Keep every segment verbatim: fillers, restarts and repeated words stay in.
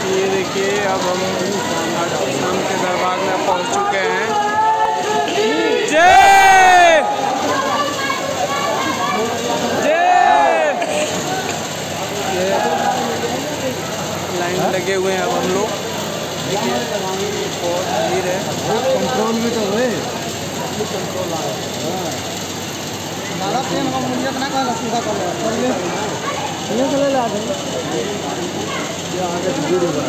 ये देखिए अब हम शाम के दरबार में पहुंच चुके हैं। जय जय। ये लाइन लगे हुए हैं अब हम लोग। देखिए बहुत भीड़ है। कंट्रोल भी तो है। कंट्रोल आ रहा है। ज़्यादा ट्रेन का मूल्य ना कहना सीधा कर ले ये चले ला दे ये आगे भीड़ है।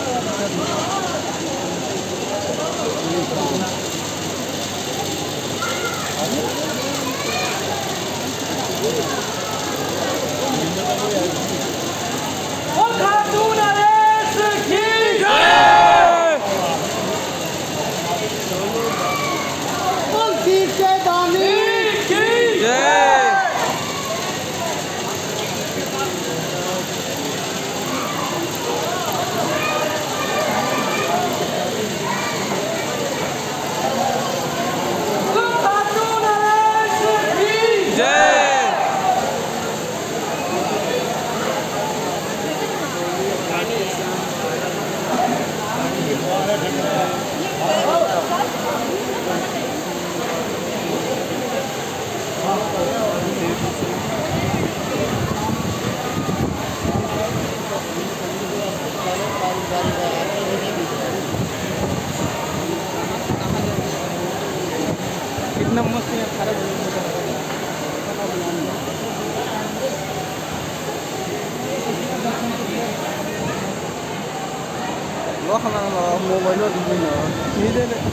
कितना मस्त है खाना वो हमारा मोबाइल में